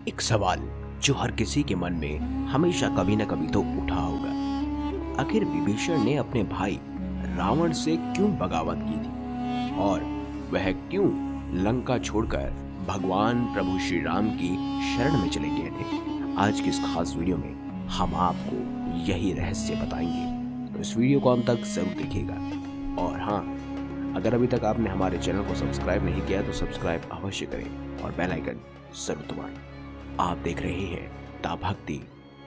एक सवाल जो हर किसी के मन में हमेशा कभी न कभी तो उठा होगा। आखिर विभीषण ने अपने भाई रावण से क्यों बगावत की थी और वह क्यों लंका छोड़कर भगवान प्रभु श्री राम की शरण में चले गए थे। आज की इस खास वीडियो में हम आपको यही रहस्य बताएंगे, तो इस वीडियो को अंत तक जरूर देखिएगा। और हाँ, अगर अभी तक आपने हमारे चैनल को सब्सक्राइब नहीं किया तो सब्सक्राइब अवश्य करें और बेल आइकन जरूर दबाएं। आप देख रहे हैं दा भक्ति।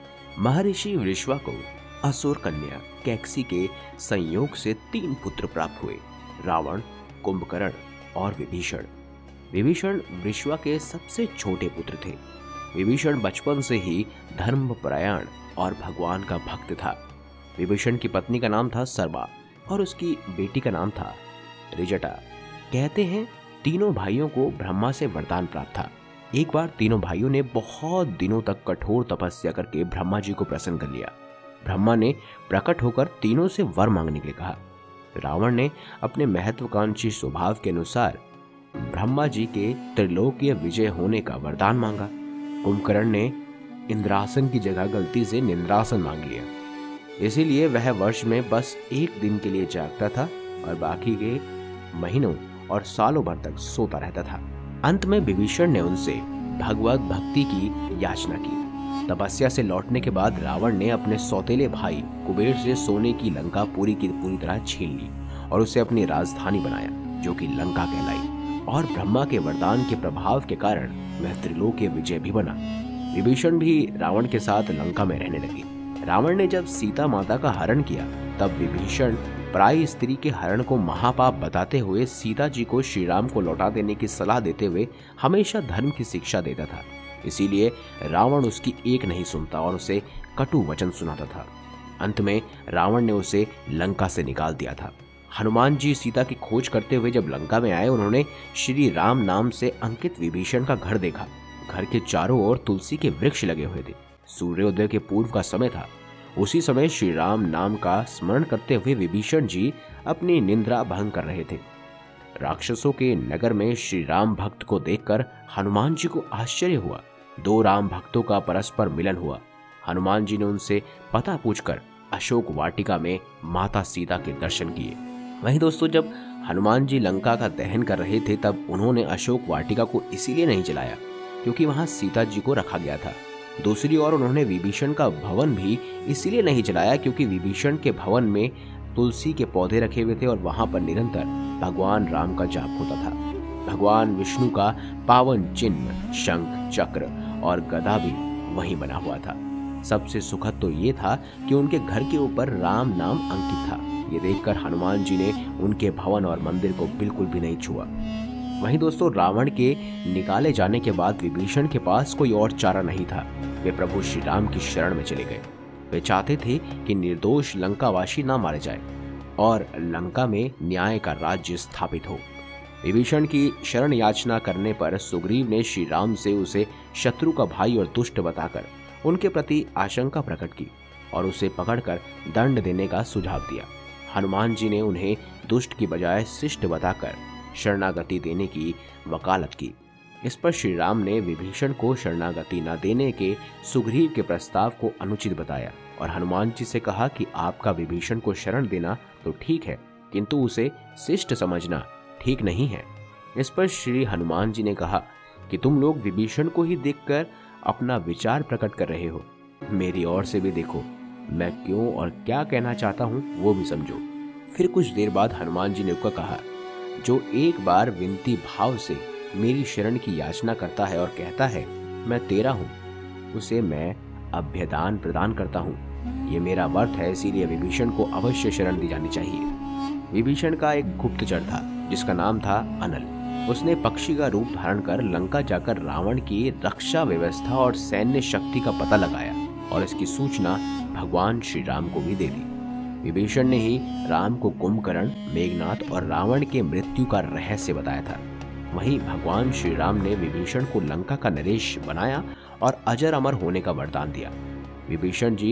महर्षि वृषवा को असुर कन्या कैकसी के संयोग से 3 पुत्र प्राप्त हुए, रावण, कुंभकर्ण और विभीषण। विभीषण वृषवा के सबसे छोटे पुत्र थे। विभीषण बचपन से ही धर्मपरायण और भगवान का भक्त था। विभीषण की पत्नी का नाम था सर्वा और उसकी बेटी का नाम था त्रिजटा। कहते हैं तीनों भाइयों को ब्रह्मा से वरदान प्राप्त था। एक बार तीनों भाइयों ने बहुत दिनों तक कठोर तपस्या करके ब्रह्मा जी को प्रसन्न कर लिया। ब्रह्मा ने प्रकट होकर तीनों से वर मांगने के लिए कहा। रावण ने अपने महत्वाकांक्षी स्वभाव के अनुसार ब्रह्मा जी के त्रिलोकीय विजय होने का वरदान मांगा। कुंभकर्ण ने इंद्रासन की जगह गलती से निंद्रासन मांग लिया, इसीलिए वह वर्ष में बस एक दिन के लिए जागता था और बाकी के महीनों और सालों भर तक सोता रहता था। अंत में विभीषण ने उनसे भगवत भक्ति की याचना की। तपस्या से लौटने के बाद रावण ने अपने सौतेले भाई कुबेर से सोने की लंका पूरी की पूरी तरह छीन ली और उसे अपनी राजधानी बनाया, जो कि लंका कहलाई। और ब्रह्मा के वरदान के प्रभाव के कारण वह त्रिलोकीय विजय भी बना। विभीषण भी रावण के साथ लंका में रहने लगे। रावण ने जब सीता माता का हरण किया, तब विभीषण पराई स्त्री के हरण को महापाप बताते हुए सीता जी को श्री राम को लौटा देने की सलाह देते हुए हमेशा धर्म की शिक्षा देता था। इसीलिए रावण उसकी एक नहीं सुनता और उसे कटु वचन सुनाता था। अंत में रावण ने उसे लंका से निकाल दिया था। हनुमान जी सीता की खोज करते हुए जब लंका में आए, उन्होंने श्री राम नाम से अंकित विभीषण का घर देखा। घर के चारों ओर तुलसी के वृक्ष लगे हुए थे। सूर्योदय के पूर्व का समय था। उसी समय श्री राम नाम का स्मरण करते हुए विभीषण जी अपनी निंद्रा भंग कर रहे थे। राक्षसों के नगर में श्री राम भक्त को देखकर हनुमान जी को आश्चर्य हुआ। 2 राम भक्तों का परस्पर मिलन हुआ। हनुमान जी ने उनसे पता पूछकर अशोक वाटिका में माता सीता के दर्शन किए। वहीं दोस्तों, जब हनुमान जी लंका का दहन कर रहे थे, तब उन्होंने अशोक वाटिका को इसीलिए नहीं जलाया क्योंकि वहां सीता जी को रखा गया था। दूसरी ओर उन्होंने विभीषण का भवन भी इसीलिए नहीं जलाया क्योंकि विभीषण के भवन में तुलसी के पौधे रखे हुए थे और वहां पर निरंतर भगवान राम का जाप होता था। भगवान विष्णु का पावन चिन्ह शंख, चक्र और गदा भी वहीं बना हुआ था। सबसे सुखद तो ये था कि उनके घर के ऊपर राम नाम अंकित था। ये देखकर हनुमान जी ने उनके भवन और मंदिर को बिल्कुल भी नहीं छुआ। वहीं दोस्तों, रावण के निकाले जाने के बाद विभीषण के पास कोई और चारा नहीं था। वे प्रभु श्री राम की शरण में चले गए। वे चाहते थे कि निर्दोष लंकावासी ना मारे जाए और लंका में न्याय का राज्य स्थापित हो। विभीषण की शरण याचना करने पर सुग्रीव ने श्री राम से उसे शत्रु का भाई और दुष्ट बताकर उनके प्रति आशंका प्रकट की और उसे पकड़कर दंड देने का सुझाव दिया। हनुमान जी ने उन्हें दुष्ट की बजाय शिष्ट बताकर शरणागति देने की वकालत की। इस पर श्री राम ने विभीषण को शरणागति न देने के सुग्रीव के प्रस्ताव को अनुचित बताया और हनुमान जी से कहा कि आपका विभीषण को शरण देना तो ठीक है, किंतु उसे शिष्ट समझना ठीक नहीं है। इस पर श्री हनुमान जी ने कहा कि तुम लोग विभीषण को ही देखकर अपना विचार प्रकट कर रहे हो। मेरी ओर से भी देखो, मैं क्यों और क्या कहना चाहता हूँ वो भी समझो। फिर कुछ देर बाद हनुमान जी ने कहा, जो एक बार विनती भाव से मेरी शरण की याचना करता है और कहता है मैं तेरा हूँ, उसे मैं अभ्यदान प्रदान करता हूँ। ये मेरा व्रत है, इसीलिए विभीषण को अवश्य शरण दी जानी चाहिए। विभीषण का एक गुप्तचर था जिसका नाम था अनल। उसने पक्षी का रूप धारण कर लंका जाकर रावण की रक्षा व्यवस्था और सैन्य शक्ति का पता लगाया और इसकी सूचना भगवान श्री राम को भी दे दी। विभीषण ने ही राम को कुंभकर्ण, मेघनाथ और रावण के मृत्यु का रहस्य बताया था। वहीं भगवान श्री राम ने विभीषण को लंका का नरेश बनाया और अजर अमर होने का वरदान दिया। विभीषण जी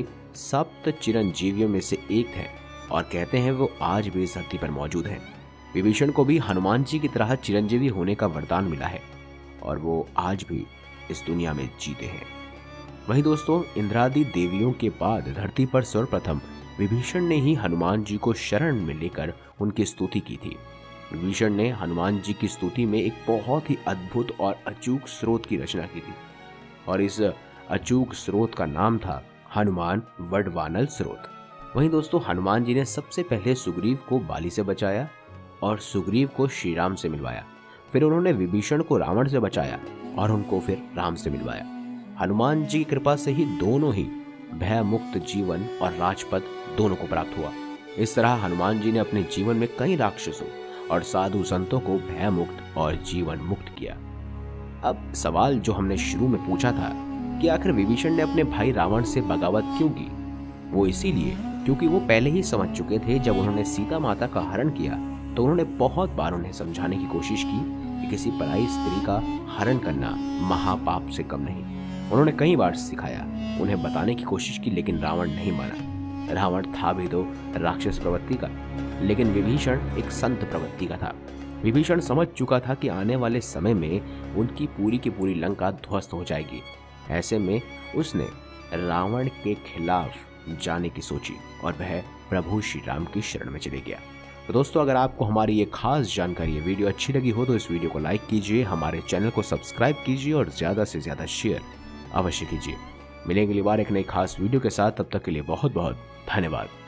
7 चिरंजीवियों में से एक थे और कहते हैं वो आज भी इस धरती पर मौजूद हैं। विभीषण को भी हनुमान जी की तरह चिरंजीवी होने का वरदान मिला है और वो आज भी इस दुनिया में जीते हैं। वहीं दोस्तों, इंद्रादि देवियों के बाद धरती पर सर्वप्रथम विभीषण ने ही हनुमान जी को शरण में लेकर उनकी स्तुति की थी। विभीषण ने हनुमान जी की स्तुति में एक बहुत ही अद्भुत और अचूक स्रोत की रचना की थी और इस अचूक स्रोत का नाम था हनुमान वडवानल स्रोत। वहीं दोस्तों, हनुमान जी ने सबसे पहले सुग्रीव को बाली से बचाया और सुग्रीव को श्री राम से मिलवाया। फिर उन्होंने विभीषण को रावण से बचाया और उनको फिर राम से मिलवाया। हनुमान जी की कृपा से ही दोनों ही भय मुक्त जीवन और राजपद दोनों को प्राप्त हुआ। इस तरह हनुमान जी ने अपने जीवन में कई राक्षसों और साधु संतों को भय मुक्त और जीवन मुक्त किया। अब सवाल जो हमने शुरू में पूछा था कि आखिर विभीषण ने अपने भाई रावण से बगावत क्यों की, वो इसीलिए क्योंकि वो पहले ही समझ चुके थे जब उन्होंने सीता माता का हरण किया तो उन्होंने बहुत बार उन्हें समझाने की कोशिश की कि किसी पराई स्त्री का हरण करना महापाप से कम नहीं। उन्होंने कई बार सिखाया, उन्हें बताने की कोशिश की, लेकिन रावण नहीं माना। रावण था भी तो राक्षस प्रवृत्ति का, लेकिन विभीषण एक संत प्रवृत्ति का था। विभीषण समझ चुका था कि आने वाले समय में उनकी पूरी की पूरी लंका ध्वस्त हो जाएगी। ऐसे में उसने रावण के खिलाफ जाने की सोची और वह प्रभु श्री राम की शरण में चले गया। तो दोस्तों, अगर आपको हमारी ये खास जानकारी, ये वीडियो अच्छी लगी हो तो इस वीडियो को लाइक कीजिए, हमारे चैनल को सब्सक्राइब कीजिए और ज़्यादा से ज़्यादा शेयर अवश्य कीजिए। मिलेंगे अगली बार एक नई खास वीडियो के साथ, तब तक के लिए बहुत बहुत धन्यवाद।